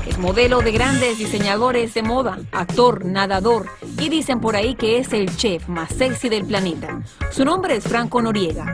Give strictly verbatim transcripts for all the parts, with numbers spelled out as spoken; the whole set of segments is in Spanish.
Es modelo de grandes diseñadores de moda, actor, nadador y dicen por ahí que es el chef más sexy del planeta. Su nombre es Franco Noriega.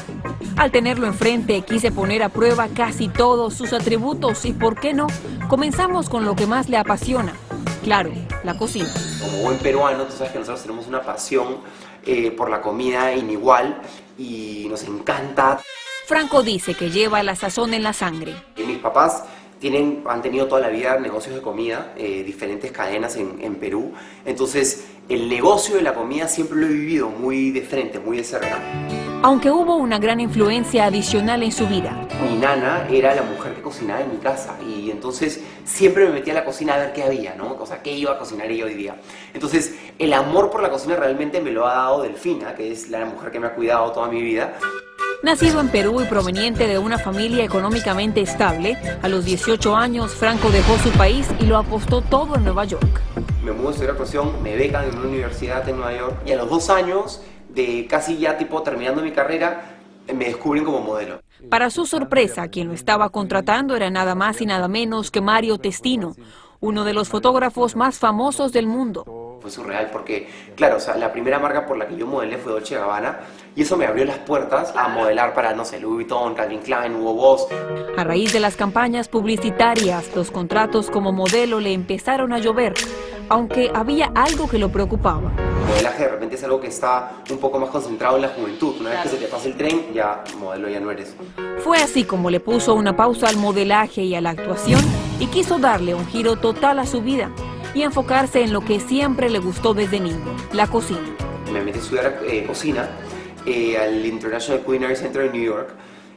Al tenerlo enfrente quise poner a prueba casi todos sus atributos y, ¿por qué no? Comenzamos con lo que más le apasiona. Claro, la cocina. Como buen peruano, tú sabes que nosotros tenemos una pasión eh, por la comida inigual y nos encanta. Franco dice que lleva la sazón en la sangre. Y mis papás tienen, han tenido toda la vida negocios de comida, eh, diferentes cadenas en, en Perú. Entonces, el negocio de la comida siempre lo he vivido muy de frente, muy de cerca. Aunque hubo una gran influencia adicional en su vida. Mi nana era la mujer que cocinaba en mi casa y entonces siempre me metía a la cocina a ver qué había, ¿no? O sea, qué iba a cocinar ella hoy día. Entonces, el amor por la cocina realmente me lo ha dado Delfina, que es la mujer que me ha cuidado toda mi vida. Nacido en Perú y proveniente de una familia económicamente estable, a los dieciocho años Franco dejó su país y lo apostó todo en Nueva York. Me mudo a estudiar actuación, me becan en una universidad en Nueva York y a los dos años de casi ya tipo terminando mi carrera, me descubren como modelo. Para su sorpresa, quien lo estaba contratando era nada más y nada menos que Mario Testino, uno de los fotógrafos más famosos del mundo. Fue surreal porque, claro, o sea, la primera marca por la que yo modelé fue Dolce and Gabbana y eso me abrió las puertas a modelar para, no sé, Louis Vuitton, Calvin Klein, Hugo Boss. A raíz de las campañas publicitarias, los contratos como modelo le empezaron a llover, aunque había algo que lo preocupaba. El modelaje de repente es algo que está un poco más concentrado en la juventud. Una vez que se te pasa el tren, ya modelo ya no eres. Fue así como le puso una pausa al modelaje y a la actuación y quiso darle un giro total a su vida y enfocarse en lo que siempre le gustó desde niño, la cocina. Me metí a estudiar eh, cocina eh, al International Culinary Center en New York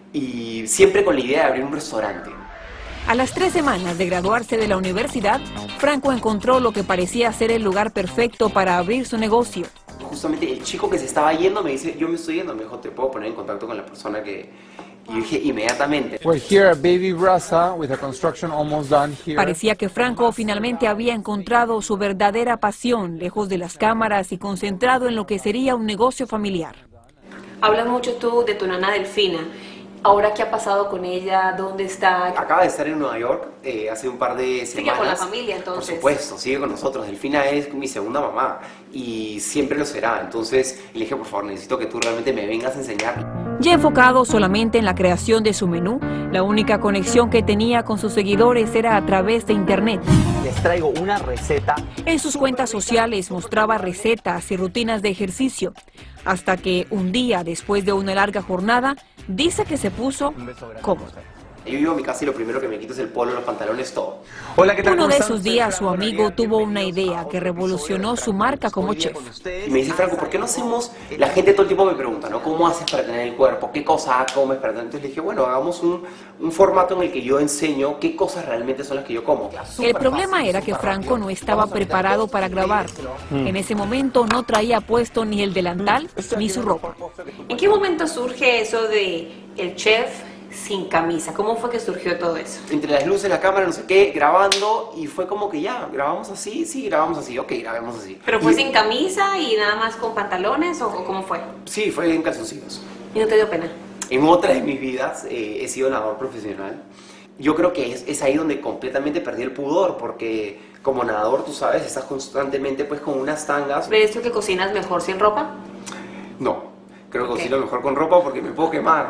y siempre con la idea de abrir un restaurante. A las tres semanas de graduarse de la universidad, Franco encontró lo que parecía ser el lugar perfecto para abrir su negocio. Justamente el chico que se estaba yendo me dice, yo me estoy yendo, me dijo, ¿te puedo poner en contacto con la persona que...? Y yo dije, inmediatamente. We're here at Baby Brasa with the construction almost done here. Parecía que Franco finalmente había encontrado su verdadera pasión, lejos de las cámaras y concentrado en lo que sería un negocio familiar. Hablas mucho tú de tu nana Delfina. Ahora, ¿qué ha pasado con ella? ¿Dónde está? Acaba de estar en Nueva York eh, hace un par de semanas. Sigue con la familia, entonces. Por supuesto, sigue con nosotros. Delfina es mi segunda mamá y siempre lo será. Entonces le dije, por favor, necesito que tú realmente me vengas a enseñar. Ya enfocado solamente en la creación de su menú, la única conexión que tenía con sus seguidores era a través de internet. Les traigo una receta. En sus cuentas sociales mostraba recetas y rutinas de ejercicio, hasta que un día, después de una larga jornada, dice que se puso cómodo. Yo vivo a mi casa y lo primero que me quito es el polo, los pantalones, todo. Hola, ¿qué tal? Uno ¿Cómo de están? esos días su amigo tuvo una idea que revolucionó su marca como chef. Y me dice, Franco, ¿por qué no hacemos? La gente todo el tiempo me pregunta, ¿no? ¿Cómo haces para tener el cuerpo? ¿Qué cosas comes para tener? Entonces le dije, bueno, hagamos un, un formato en el que yo enseño qué cosas realmente son las que yo como. El problema era que Franco no estaba preparado para grabar. En ese momento no traía puesto ni el delantal ni su ropa. ¿En qué momento surge eso de el chef sin camisa? ¿Cómo fue que surgió todo eso? Entre las luces, la cámara, no sé qué, grabando, y fue como que ya, grabamos así, sí, grabamos así, ok, grabemos así. ¿Pero fue y, sin camisa y nada más con pantalones o, o cómo fue? Sí, fue en calzoncillos. ¿Y no te dio pena? En otras de mis vidas eh, he sido nadador profesional. Yo creo que es, es ahí donde completamente perdí el pudor, porque como nadador, tú sabes, estás constantemente pues con unas tangas. ¿Crees tú que cocinas mejor sin ropa? No. Creo que Okay. cocino mejor con ropa porque me puedo quemar.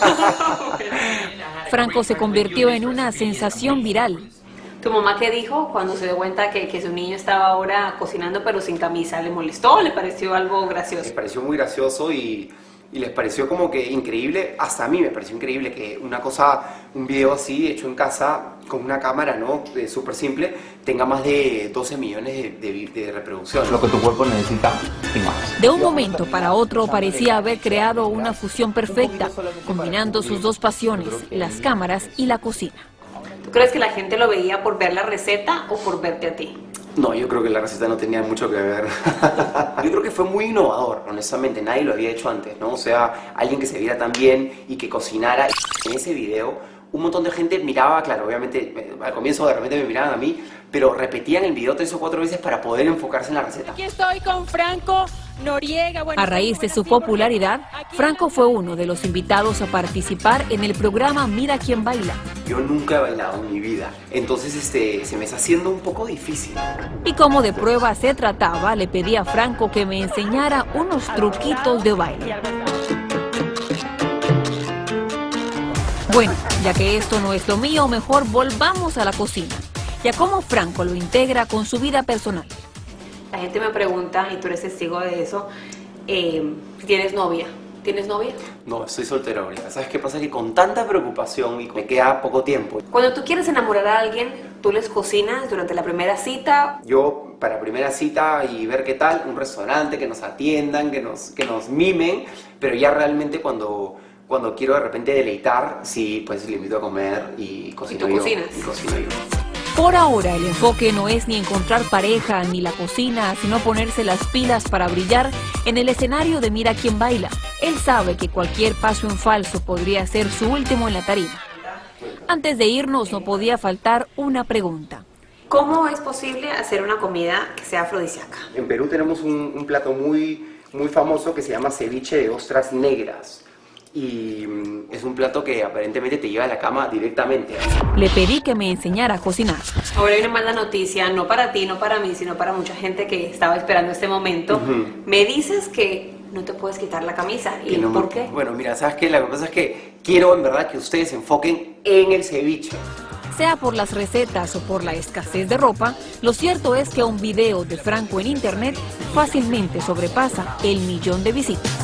Franco se convirtió en una sensación viral. ¿Tu mamá qué dijo cuando se dio cuenta que, que su niño estaba ahora cocinando pero sin camisa? ¿Le molestó o le pareció algo gracioso? Les pareció muy gracioso y, y les pareció como que increíble, hasta a mí me pareció increíble que una cosa, un video así hecho en casa con una cámara, ¿no? Súper simple, tenga más de doce millones de, de, de reproducciones. Lo que tu cuerpo necesita y más. De un momento para otro parecía haber creado una fusión perfecta, combinando sus dos pasiones, las cámaras y la cocina. ¿Tú crees que la gente lo veía por ver la receta o por verte a ti? No, yo creo que la receta no tenía mucho que ver. Yo creo que fue muy innovador, honestamente, nadie lo había hecho antes, ¿no? O sea, alguien que se viera tan bien y que cocinara. En ese video un montón de gente miraba, claro, obviamente al comienzo de repente me miraban a mí, pero repetían el video tres o cuatro veces para poder enfocarse en la receta. Aquí estoy con Franco Noriega. Bueno, a raíz de su popularidad, Franco fue uno de los invitados a participar en el programa Mira quién baila. Yo nunca he bailado en mi vida, entonces este, se me está haciendo un poco difícil. Y como de prueba se trataba, le pedí a Franco que me enseñara unos truquitos de baile. Bueno, ya que esto no es lo mío, mejor volvamos a la cocina y a cómo Franco lo integra con su vida personal. La gente me pregunta, y tú eres testigo de eso, eh, ¿tienes novia? ¿Tienes novia? No, estoy soltero ahorita. ¿Sabes qué pasa? Que con tanta preocupación y me queda poco tiempo. Cuando tú quieres enamorar a alguien, ¿tú les cocinas durante la primera cita? Yo, para primera cita y ver qué tal, un restaurante, que nos atiendan, que nos, que nos mimen, pero ya realmente cuando... Cuando quiero de repente deleitar, sí, pues le invito a comer y cocino ¿Y tú yo. cocinas? Y cocino yo. Por ahora el enfoque no es ni encontrar pareja ni la cocina, sino ponerse las pilas para brillar en el escenario de Mira quién baila. Él sabe que cualquier paso en falso podría ser su último en la tarima. Antes de irnos no podía faltar una pregunta. ¿Cómo es posible hacer una comida que sea afrodisíaca? En Perú tenemos un, un plato muy, muy famoso que se llama ceviche de ostras negras. Y mm, es un plato que aparentemente te lleva a la cama directamente. Le pedí que me enseñara a cocinar. Ahora hay una mala noticia, no para ti, no para mí, sino para mucha gente que estaba esperando este momento. Uh-huh. Me dices que no te puedes quitar la camisa. ¿Y no, por qué? Bueno, mira, ¿sabes qué? La cosa es que quiero en verdad que ustedes se enfoquen en el ceviche. Sea por las recetas o por la escasez de ropa, lo cierto es que un video de Franco en internet fácilmente sobrepasa el millón de visitas.